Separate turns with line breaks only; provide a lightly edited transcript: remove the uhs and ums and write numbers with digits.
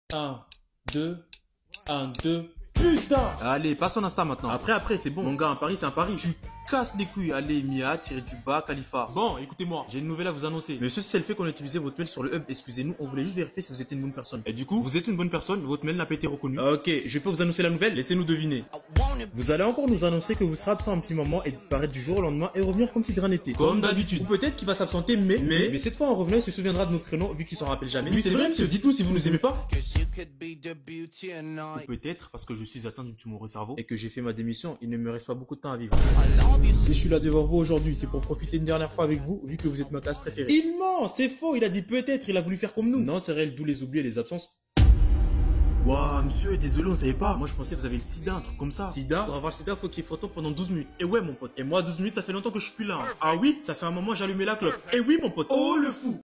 Un, deux, un, deux. Putain!
Allez, passe son Insta maintenant. Après, c'est bon. Mon gars, un pari, c'est un pari. Tu casses les couilles. Allez, Mia, tiré du bas, Khalifa. Bon, écoutez-moi, j'ai une nouvelle à vous annoncer. Monsieur, c'est le fait qu'on a utilisé votre mail sur le hub. Excusez-nous, on voulait juste vérifier si vous étiez une bonne personne. Et du coup, vous êtes une bonne personne, votre mail n'a pas été reconnu. Ok, je peux vous annoncer la nouvelle? Laissez-nous deviner. Vous allez encore nous annoncer que vous serez absent un petit moment et disparaître du jour au lendemain et revenir comme si de rien n'était. Comme d'habitude. Ou peut-être qu'il va s'absenter, mais cette fois en revenant, il se souviendra de nos prénoms vu qu'il s'en rappelle jamais. Oui, c'est vrai, monsieur. Dites-nous si vous nous aimez pas. Ou peut-être parce que je suis atteint d'une tumeur au cerveau et que j'ai fait ma démission, il ne me reste pas beaucoup de temps à vivre. Si je suis là devant vous aujourd'hui, c'est pour profiter une dernière fois avec vous, vu que vous êtes ma classe préférée. Il ment, c'est faux, il a dit peut-être, il a voulu faire comme nous. Non, c'est réel, d'où les oublis et les absences. Waouh, monsieur, désolé, on savait pas. Moi, je pensais que vous avez le sida, un truc comme ça. Sida? Pour avoir le sida, faut qu'il y ait photo pendant 12 minutes. Et ouais, mon pote. Et moi, 12 minutes, ça fait longtemps que je suis plus là. Ah oui? Ça fait un moment, j'ai allumé la clope. Et oui, mon pote. Oh, le fou!